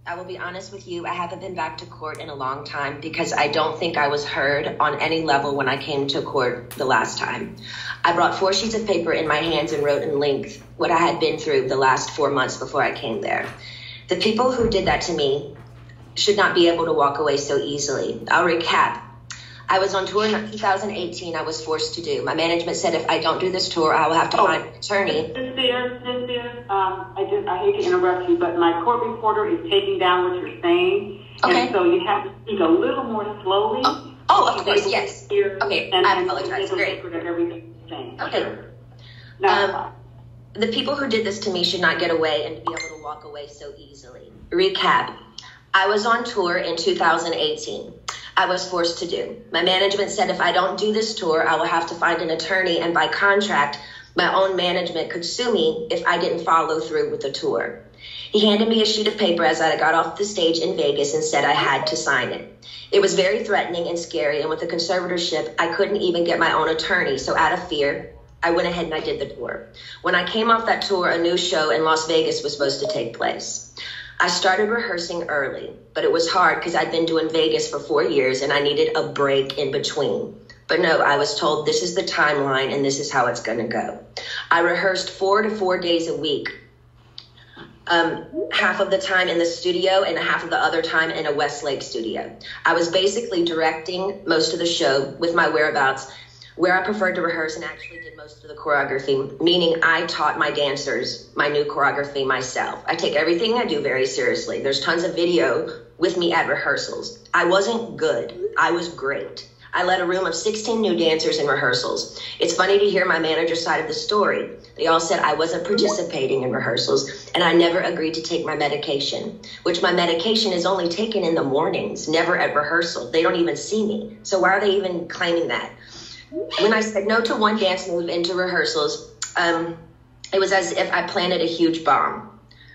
I will be honest with you, I haven't been back to court in a long time because I don't think I was heard on any level when I came to court the last time. I brought 4 sheets of paper in my hands and wrote in length what I had been through the last 4 months before I came there. The people who did that to me should not be able to walk away so easily. I'll recap. I was on tour in 2018. I was forced to do. My management said if I don't do this tour, I will have to find an attorney. Ms. Spears, I hate to interrupt you, but my court reporter is taking down what you're saying. Okay. And so you have to speak a little more slowly. Oh, of course, yes. Okay, I apologize. Great. Okay. Now, the people who did this to me should not get away and be able to walk away so easily. Recap. I was on tour in 2018. I was forced to do. My management said if I don't do this tour, I will have to find an attorney, and by contract, my own management could sue me if I didn't follow through with the tour. He handed me a sheet of paper as I got off the stage in Vegas and said I had to sign it. It was very threatening and scary, and with the conservatorship, I couldn't even get my own attorney, so out of fear, I went ahead and I did the tour. When I came off that tour, a new show in Las Vegas was supposed to take place. I started rehearsing early, but it was hard because I'd been doing Vegas for 4 years and I needed a break in between. But no, I was told this is the timeline and this is how it's going to go. I rehearsed 4 to 4 days a week, half of the time in the studio and half of the other time in a Westlake studio. I was basically directing most of the show with my whereabouts, where I preferred to rehearse and actually did most of the choreography, meaning I taught my dancers my new choreography myself. I take everything I do very seriously. There's tons of video with me at rehearsals. I wasn't good. I was great. I led a room of 16 new dancers in rehearsals. It's funny to hear my manager's side of the story. They all said I wasn't participating in rehearsals and I never agreed to take my medication, which my medication is only taken in the mornings, never at rehearsal. They don't even see me. So why are they even claiming that? When I said no to one dance move into rehearsals, it was as if I planted a huge bomb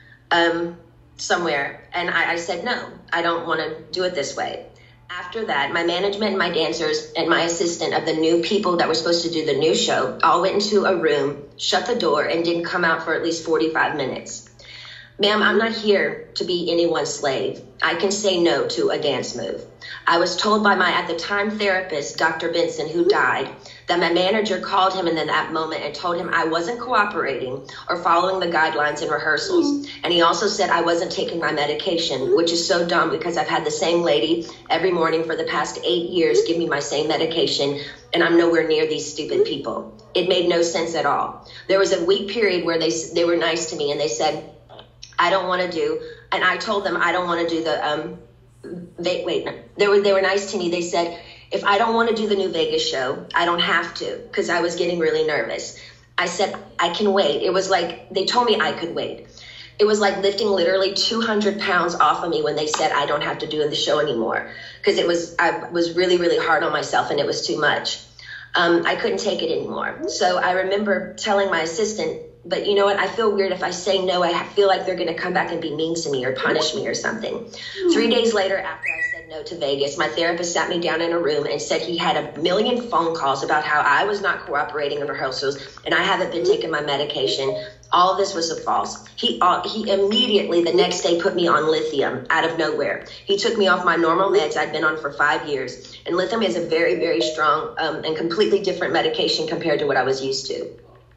somewhere. And I said, no, I don't want to do it this way. After that, my management and my dancers and my assistant of the new people that were supposed to do the new show all went into a room, shut the door, and didn't come out for at least 45 minutes. Ma'am, I'm not here to be anyone's slave. I can say no to a dance move. I was told by my, at the time, therapist, Dr. Benson, who died, that my manager called him in that moment and told him I wasn't cooperating or following the guidelines in rehearsals. And he also said I wasn't taking my medication, which is so dumb because I've had the same lady every morning for the past 8 years give me my same medication, and I'm nowhere near these stupid people. It made no sense at all. There was a week period where they were nice to me and they said, I don't want to do, and I told them I don't want to do the, they were nice to me. They said, if I don't want to do the new Vegas show, I don't have to, because I was getting really nervous. I said, I can wait. It was like, they told me I could wait. It was like lifting literally 200 pounds off of me when they said I don't have to do the show anymore, because I was really, really hard on myself and it was too much. I couldn't take it anymore. So I remember telling my assistant, but you know what? I feel weird if I say no. I feel like they're going to come back and be mean to me or punish me or something. 3 days later, after I said no to Vegas, my therapist sat me down in a room and said he had a million phone calls about how I was not cooperating in rehearsals and I haven't been taking my medication. All of this was a false. He immediately the next day put me on lithium out of nowhere. He took me off my normal meds I'd been on for 5 years. And lithium is a very, very strong and completely different medication compared to what I was used to.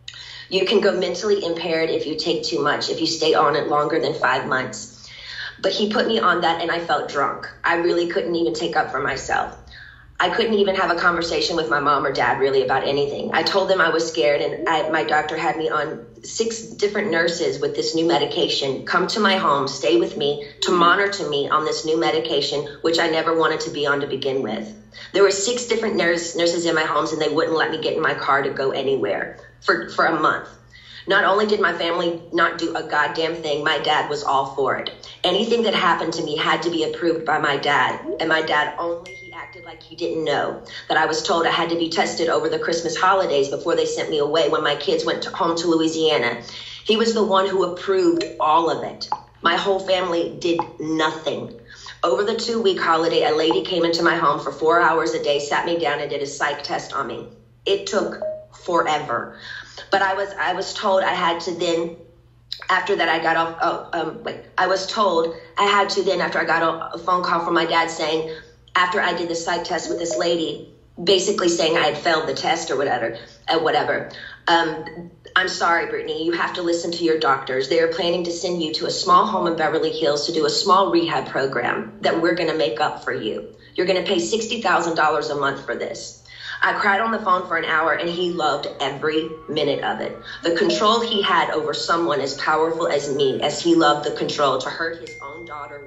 You can go mentally impaired if you take too much, if you stay on it longer than 5 months. But he put me on that and I felt drunk. I really couldn't even take up for myself. I couldn't even have a conversation with my mom or dad really about anything. I told them I was scared and my doctor had me on 6 different nurses with this new medication come to my home, stay with me, to monitor me on this new medication, which I never wanted to be on to begin with. There were 6 different nurses in my homes and they wouldn't let me get in my car to go anywhere for a month. Not only did my family not do a goddamn thing, my dad was all for it. Anything that happened to me had to be approved by my dad, and my dad only, he acted like he didn't know that I was told I had to be tested over the Christmas holidays before they sent me away when my kids went home to Louisiana. He was the one who approved all of it. My whole family did nothing. Over the 2-week holiday, a lady came into my home for 4 hours a day, sat me down and did a psych test on me. It took forever. But I was told I had to then After that, I got off, I was told I had to then, after I got a phone call from my dad saying, after I did the psych test with this lady, basically saying I had failed the test or whatever. I'm sorry, Brittany, you have to listen to your doctors. They are planning to send you to a small home in Beverly Hills to do a small rehab program that we're going to make up for you. You're going to pay $60,000 a month for this. I cried on the phone for an hour, and he loved every minute of it. The control he had over someone as powerful as me, as he loved the control to hurt his own daughter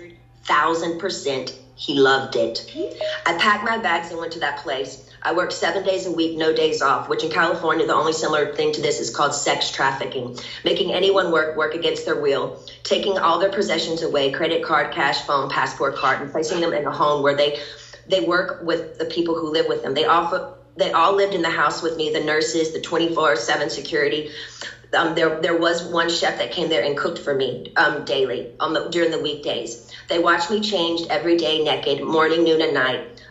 100,000%, he loved it. I packed my bags and went to that place. I worked 7 days a week, no days off, which in California, the only similar thing to this is called sex trafficking, making anyone work against their will, taking all their possessions away, credit card, cash, phone, passport card, and placing them in a home where they work with the people who live with them. They all lived in the house with me, the nurses, the 24/7 security. There was one chef that came there and cooked for me daily during the weekdays. They watched me changed every day, naked, morning, noon, and night.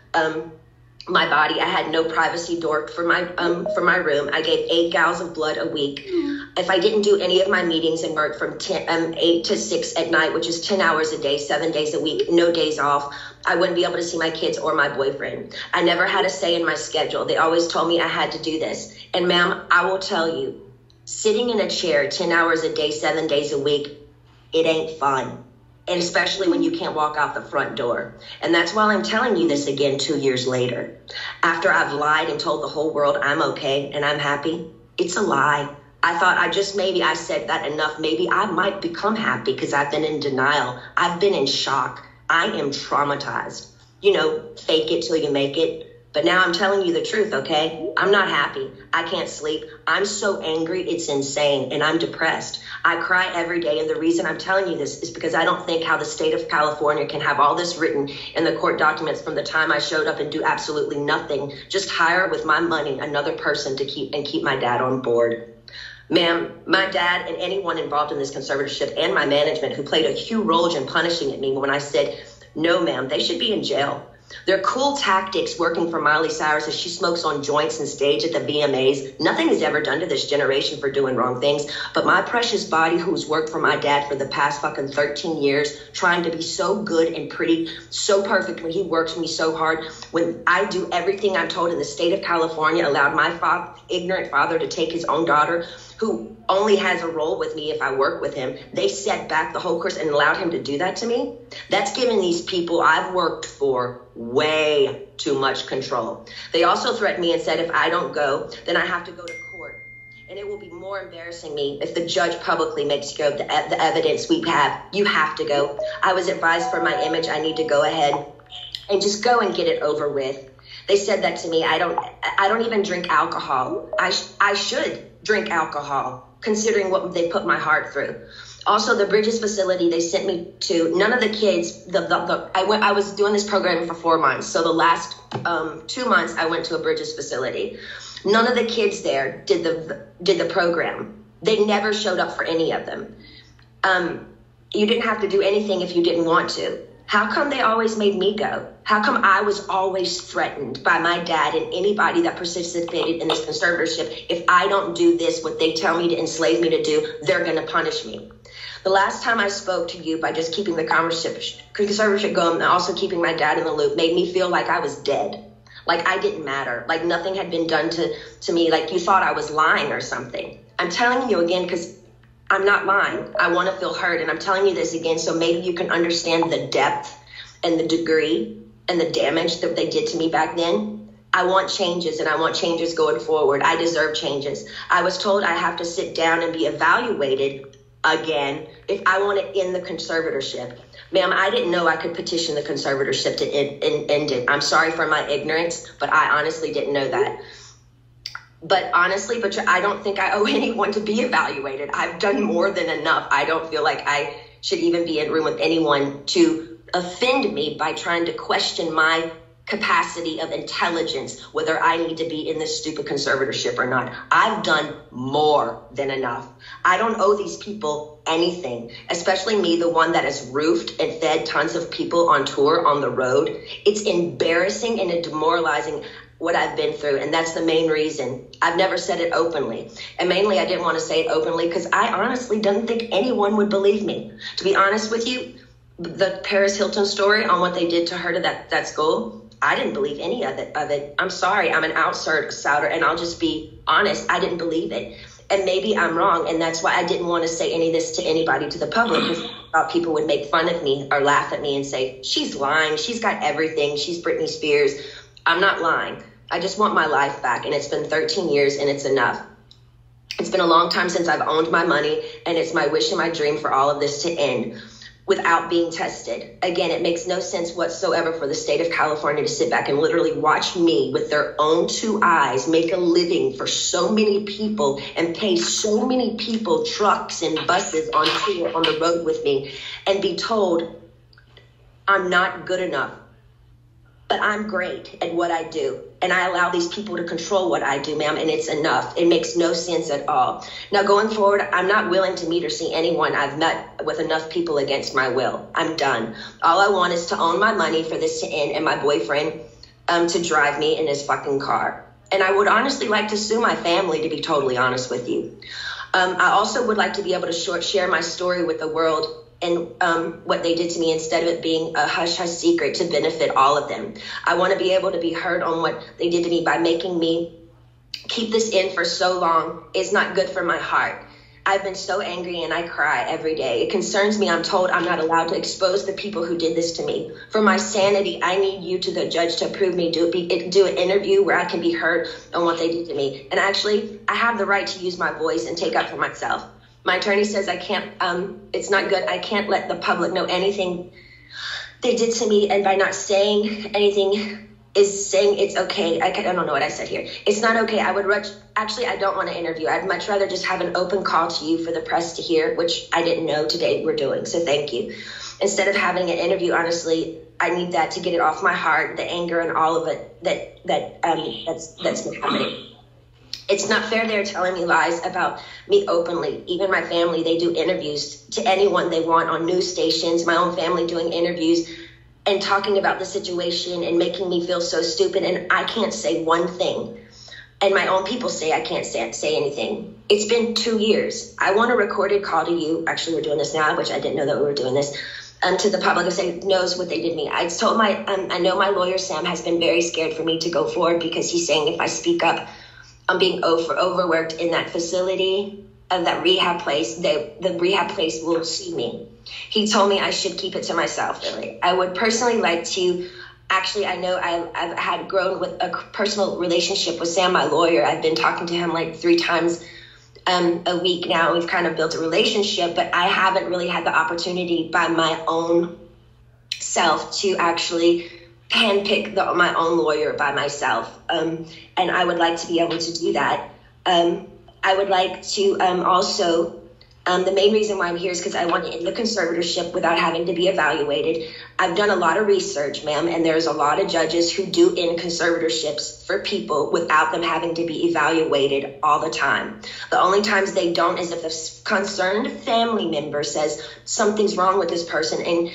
My body, I had no privacy door for my room. I gave 8 gallons of blood a week. If I didn't do any of my meetings and work from 8 to 6 at night, which is 10 hours a day, 7 days a week, no days off, I wouldn't be able to see my kids or my boyfriend. I never had a say in my schedule. They always told me I had to do this. And ma'am, I will tell you, sitting in a chair 10 hours a day, 7 days a week, it ain't fun. And especially when you can't walk out the front door. And that's why I'm telling you this again 2 years later. After I've lied and told the whole world I'm okay and I'm happy, it's a lie. I thought I said that enough. Maybe I might become happy because I've been in denial. I've been in shock. I am traumatized. Fake it till you make it. But now I'm telling you the truth, okay? I'm not happy. I can't sleep. I'm so angry, it's insane, and I'm depressed. I cry every day, and the reason I'm telling you this is because I don't think how the state of California can have all this written in the court documents from the time I showed up and do absolutely nothing, just hire with my money another person to keep my dad on board. Ma'am, my dad and anyone involved in this conservatorship and my management who played a huge role in punishing me when I said, no, ma'am, they should be in jail. Their cool tactics working for Miley Cyrus as she smokes on joints and stage at the VMAs. Nothing is ever done to this generation for doing wrong things. But my precious body, who's worked for my dad for the past fucking 13 years, trying to be so good and pretty, so perfect when he works me so hard. When I do everything I'm told in the state of California, allowed my ignorant father to take his own daughter, who only has a role with me if I work with him. They set back the whole course and allowed him to do that to me. That's given these people I've worked for way too much control. They also threatened me and said if I don't go, then I have to go to court. And it will be more embarrassing me if the judge publicly makes you go the evidence we have. You have to go. I was advised for my image, I need to go ahead and just go and get it over with. They said that to me. I don't even drink alcohol. I should drink alcohol, considering what they put my heart through. Also, the Bridges facility they sent me to, none of the kids, I was doing this program for 4 months. So the last 2 months I went to a Bridges facility. None of the kids there did the program. They never showed up for any of them. You didn't have to do anything if you didn't want to. How come they always made me go? How come I was always threatened by my dad and anybody that participated in this conservatorship? If I don't do this, what they tell me to enslave me to do, they're going to punish me. The last time I spoke to you by just keeping the conservatorship going and also keeping my dad in the loop made me feel like I was dead. Like I didn't matter. Like nothing had been done to me. Like you thought I was lying or something. I'm telling you again because I'm not lying. I want to feel heard. And I'm telling you this again so maybe you can understand the depth and the degree and the damage that they did to me back then. I want changes, and I want changes going forward. I deserve changes. I was told I have to sit down and be evaluated again if I want to end the conservatorship. Ma'am, I didn't know I could petition the conservatorship to end it. I'm sorry for my ignorance, but I honestly didn't know that. But honestly, I don't think I owe anyone to be evaluated. I've done more than enough. I don't feel like I should even be in a room with anyone to offend me by trying to question my capacity of intelligence, whether I need to be in this stupid conservatorship or not. I've done more than enough. I don't owe these people anything, especially me, the one that has roofed and fed tons of people on tour on the road. It's embarrassing and demoralizing. what I've been through. And that's the main reason. I've never said it openly. And mainly I didn't want to say it openly because I honestly didn't think anyone would believe me. To be honest with you, the Paris Hilton story on what they did to her to that school, I didn't believe any of it. I'm sorry, I'm an outsider, and I'll just be honest. I didn't believe it. And maybe I'm wrong, and that's why I didn't want to say any of this to anybody, to the public, because I thought people would make fun of me or laugh at me and say, she's lying, she's got everything, she's Britney Spears. I'm not lying. I just want my life back, and it's been 13 years, and it's enough. It's been a long time since I've owned my money, and it's my wish and my dream for all of this to end without being tested. Again, it makes no sense whatsoever for the state of California to sit back and literally watch me with their own two eyes make a living for so many people and pay so many people trucks and buses on tour on the road with me and be told I'm not good enough. But I'm great at what I do, and I allow these people to control what I do, ma'am, and it's enough. It makes no sense at all. Now, going forward, I'm not willing to meet or see anyone I've met with enough people against my will. I'm done. All I want is to own my money for this to end and my boyfriend to drive me in his fucking car. And I would honestly like to sue my family, to be totally honest with you. I also would like to be able to share my story with the world and what they did to me instead of it being a hush-hush secret to benefit all of them. I want to be able to be heard on what they did to me by making me keep this in for so long. It's not good for my heart. I've been so angry and I cry every day. It concerns me. I'm told I'm not allowed to expose the people who did this to me. For my sanity, I need you to the judge to approve me, do an interview where I can be heard on what they did to me. And actually, I have the right to use my voice and take up for myself. My attorney says I can't, it's not good. I can't let the public know anything they did to me. And by not saying anything is saying it's okay. I don't know what I said here. It's not okay. I don't want to interview. I'd much rather just have an open call to you for the press to hear, which I didn't know today we're doing. So thank you. Instead of having an interview, honestly, I need that to get it off my heart, the anger and all of it that's been happening. It's not fair they're telling me lies about me openly. Even my family, they do interviews to anyone they want on news stations. My own family doing interviews and talking about the situation and making me feel so stupid. And I can't say one thing. And my own people say I can't say anything. It's been 2 years. I want a recorded call to you. Actually, we're doing this now, which I didn't know that we were doing this. To the public, if knows what they did to me. I told I know my lawyer, Sam, has been very scared for me to go forward because he's saying if I speak up, I'm being overworked in that facility, that rehab place. The rehab place will sue me. He told me I should keep it to myself, really. I would personally like to, actually, I know I've had grown with a personal relationship with Sam, my lawyer. I've been talking to him like 3 times a week now. We've kind of built a relationship, but I haven't really had the opportunity by my own self to actually handpick my own lawyer by myself. And I would like to be able to do that. I would like to also, the main reason why I'm here is because I want to end the conservatorship without having to be evaluated. I've done a lot of research, ma'am, and there's a lot of judges who do end conservatorships for people without them having to be evaluated all the time. The only times they don't is if the concerned family member says something's wrong with this person and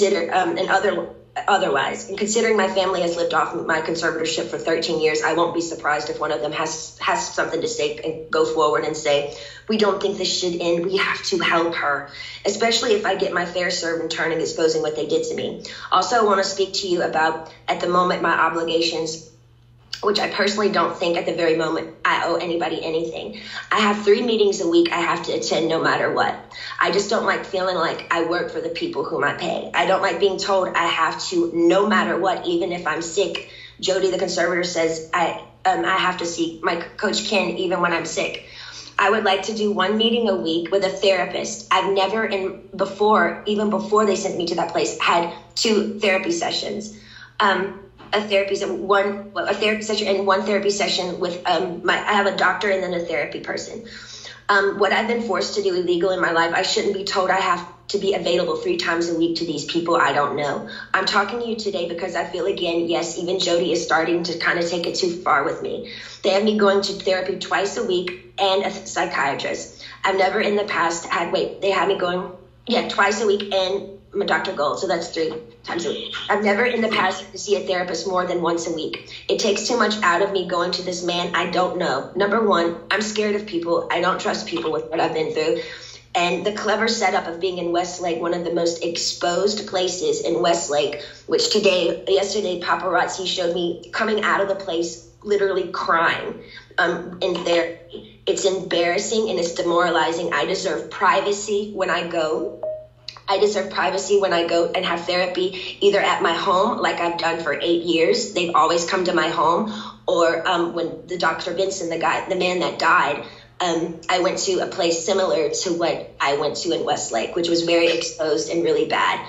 otherwise. And considering my family has lived off my conservatorship for 13 years, I won't be surprised if one of them has something to say and go forward and say, we don't think this should end. We have to help her, especially if I get my fair served in turn and exposing what they did to me. Also, I want to speak to you about, at the moment, my obligations, which I personally don't think at the very moment I owe anybody anything. I have 3 meetings a week I have to attend no matter what. I just don't like feeling like I work for the people whom I pay. I don't like being told I have to, no matter what, even if I'm sick. Jody, the conservator, says I have to see my coach Ken even when I'm sick. I would like to do 1 meeting a week with a therapist. I've never, even before they sent me to that place, had 2 therapy sessions. A therapy session and 1 therapy session with I have a doctor and then a therapy person. What I've been forced to do illegal in my life, I shouldn't be told I have to be available 3 times a week to these people I don't know. I'm talking to you today because I feel, again, yes, even Jody is starting to kind of take it too far with me. They have me going to therapy twice a week and a psychiatrist. I've never in the past they had me going, twice a week and Dr. Gold, so that's 3 times a week. I've never in the past had to see a therapist more than once a week. It takes too much out of me going to this man I don't know. Number one, I'm scared of people. I don't trust people with what I've been through. And the clever setup of being in Westlake, one of the most exposed places in Westlake, which yesterday, paparazzi showed me coming out of the place literally crying in therapy. It's embarrassing and it's demoralizing. I deserve privacy when I go. I deserve privacy when I go and have therapy, either at my home, like I've done for 8 years. They've always come to my home. Or when the Dr. Benson, the man that died, I went to a place similar to what I went to in Westlake, which was very exposed and really bad.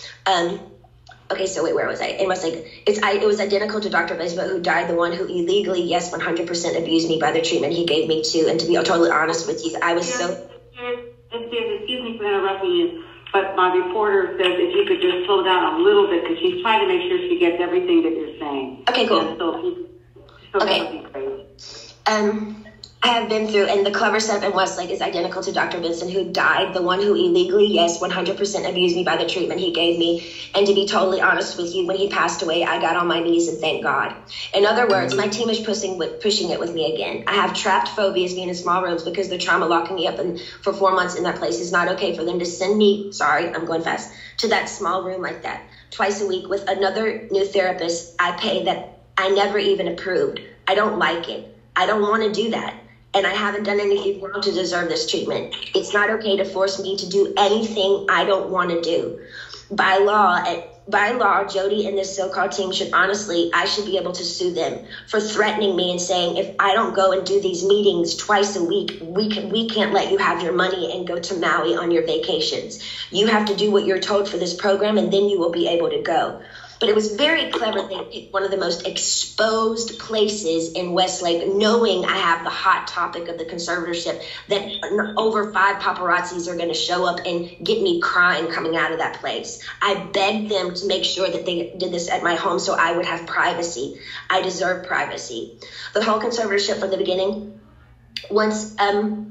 Okay, so wait, where was I? In Westlake, it was identical to Dr. Benson, who died, the one who illegally, yes, 100% abused me by the treatment he gave me too. And to be totally honest with you, I was so... Excuse me for interrupting you, but my reporter says if you could just slow down a little bit, because she's trying to make sure she gets everything that you're saying. Okay, cool. So okay. That would be great. I have been through, and the clever setup in Westlake is identical to Dr. Benson, who died, the one who illegally, yes, 100% abused me by the treatment he gave me. And to be totally honest with you, when he passed away, I got on my knees and thanked God. In other words, my team is pushing it with me again. I have trapped phobias being in small rooms because the trauma locking me up for 4 months in that place is not okay for them to send me, sorry, I'm going fast, to that small room like that twice a week with another new therapist I pay that I never even approved. I don't like it. I don't want to do that. And I haven't done anything wrong to deserve this treatment. It's not okay to force me to do anything I don't want to do. By law, Jody and this so-called team I should be able to sue them for threatening me and saying, if I don't go and do these meetings twice a week, we can't let you have your money and go to Maui on your vacations. You have to do what you're told for this program, and then you will be able to go. But it was very clever. They picked one of the most exposed places in Westlake, knowing I have the hot topic of the conservatorship, that over 5 paparazzis are going to show up and get me crying coming out of that place. I begged them to make sure that they did this at my home so I would have privacy. I deserve privacy. The whole conservatorship from the beginning, once the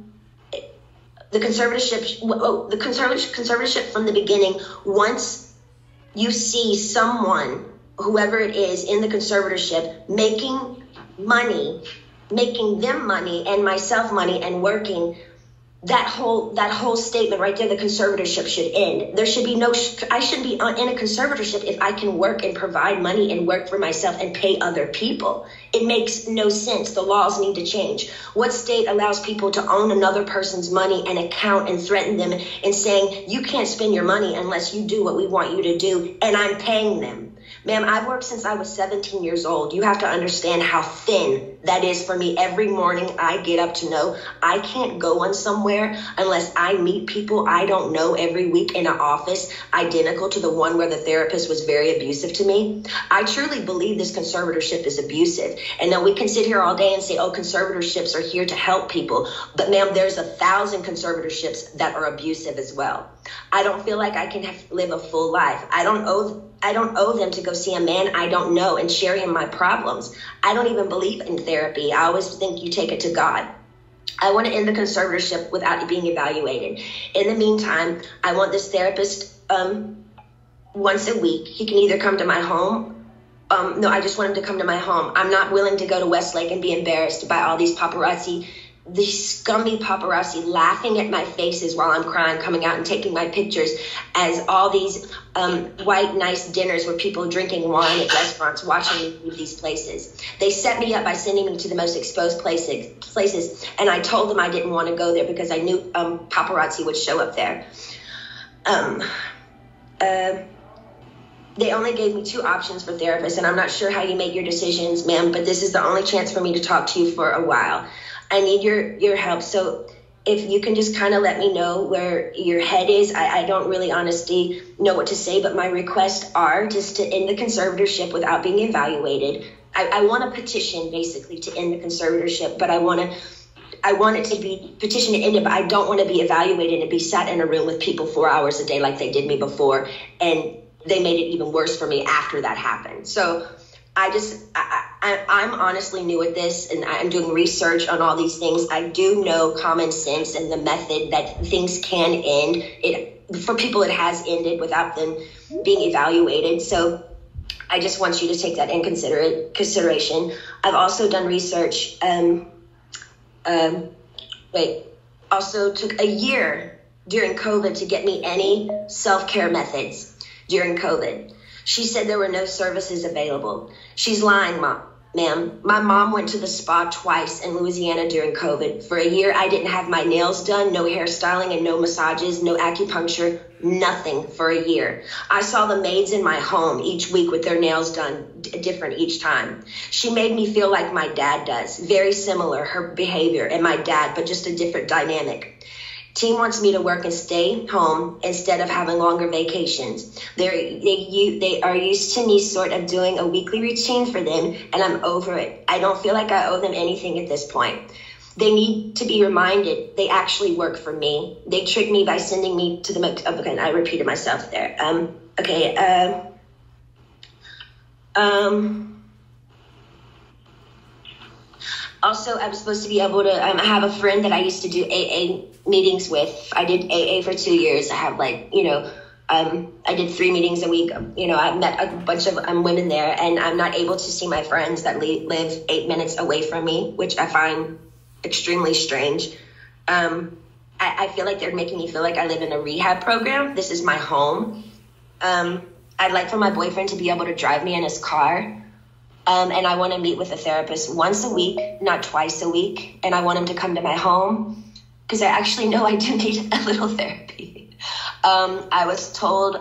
conservatorship from the beginning, once you see someone, whoever it is in the conservatorship, making them money and myself money and working, that whole statement right there, the conservatorship should end. There should be I shouldn't be in a conservatorship if I can work and provide money and work for myself and pay other people. It makes no sense. The laws need to change. What state allows people to own another person's money and account and threaten them and saying, you can't spend your money unless you do what we want you to do, and I'm paying them? Ma'am, I've worked since I was 17 years old. You have to understand how thin that is for me. Every morning I get up to know I can't go on somewhere unless I meet people I don't know every week in an office identical to the one where the therapist was very abusive to me. I truly believe this conservatorship is abusive. And then we can sit here all day and say, oh, conservatorships are here to help people. But ma'am, there's 1,000 conservatorships that are abusive as well. I don't feel like I can live a full life. I don't owe them to go see a man I don't know and share him my problems. I don't even believe in therapy. I always think you take it to God. I want to end the conservatorship without being evaluated. In the meantime, I want this therapist once a week. He can either come to my home. No, I just want him to come to my home. I'm not willing to go to Westlake and be embarrassed by all these paparazzi, these scummy paparazzi laughing at my faces while I'm crying, coming out and taking my pictures as all these white, nice dinners where people drinking wine at restaurants, watching me leave these places. They set me up by sending me to the most exposed places, and I told them I didn't want to go there because I knew paparazzi would show up there. They only gave me 2 options for therapists, and I'm not sure how you make your decisions, ma'am, but this is the only chance for me to talk to you for a while. I need your help. So if you can just kind of let me know where your head is. I don't really honestly know what to say, but my requests are just to end the conservatorship without being evaluated. I want a petition basically to end the conservatorship, but I want it to be petitioned to end it, but I don't want to be evaluated and be sat in a room with people 4 hours a day like they did me before. And they made it even worse for me after that happened. So I'm honestly new at this, and I'm doing research on all these things. I do know common sense and the method that things can end. for people, it has ended without them being evaluated. So I just want you to take that in consideration. I've also done research. Also took a year during COVID to get me any self-care methods during COVID. She said there were no services available. She's lying, ma'am. My mom went to the spa twice in Louisiana during COVID. For a year, I didn't have my nails done, no hairstyling and no massages, no acupuncture, nothing for a year. I saw the maids in my home each week with their nails done different each time. She made me feel like my dad does. Very similar, her behavior and my dad, but just a different dynamic. Team wants me to work and stay home instead of having longer vacations. They are used to me sort of doing a weekly routine for them, and I'm over it. I don't feel like I owe them anything at this point. They need to be reminded they actually work for me. They tricked me by sending me to the, okay, I repeated myself there. Also, I was supposed to be able to have a friend that I used to do AA meetings with. I did AA for 2 years. I have I did 3 meetings a week. I met a bunch of women there, and I'm not able to see my friends that live 8 minutes away from me, which I find extremely strange. I feel like they're making me feel like I live in a rehab program. This is my home. I'd like for my boyfriend to be able to drive me in his car. And I want to meet with a therapist once a week, not twice a week. And I want him to come to my home because I actually know I do need a little therapy. I was told,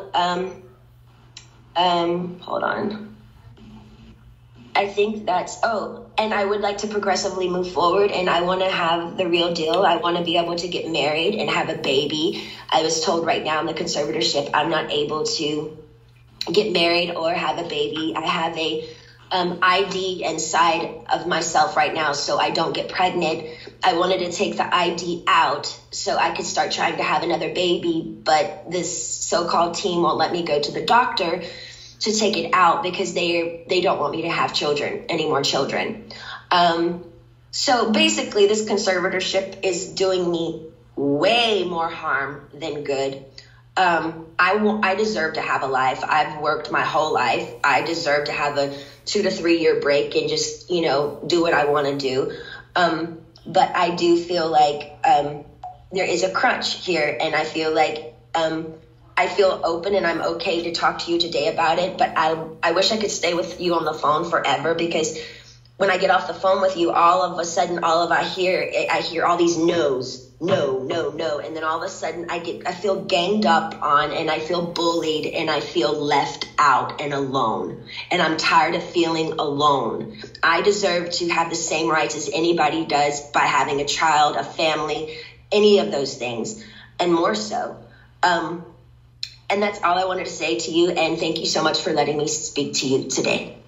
hold on. I think and I would like to progressively move forward, and I want to have the real deal. I want to be able to get married and have a baby. I was told right now in the conservatorship, I'm not able to get married or have a baby. I have a ID inside of myself right now, so I don't get pregnant. I wanted to take the ID out so I could start trying to have another baby, but this so-called team won't let me go to the doctor to take it out because they don't want me to have any more children. So basically, this conservatorship is doing me way more harm than good. I deserve to have a life. I've worked my whole life. I deserve to have a 2 to 3 year break and just, do what I want to do. But I do feel like there is a crunch here, and I feel like I feel open and I'm okay to talk to you today about it. But I wish I could stay with you on the phone forever, because when I get off the phone with you, all of a sudden, I hear all these no's. No. And then all of a sudden I feel ganged up on, and I feel bullied, and I feel left out and alone. And I'm tired of feeling alone. I deserve to have the same rights as anybody does by having a child, a family, any of those things, and more so. And that's all I wanted to say to you. And thank you so much for letting me speak to you today.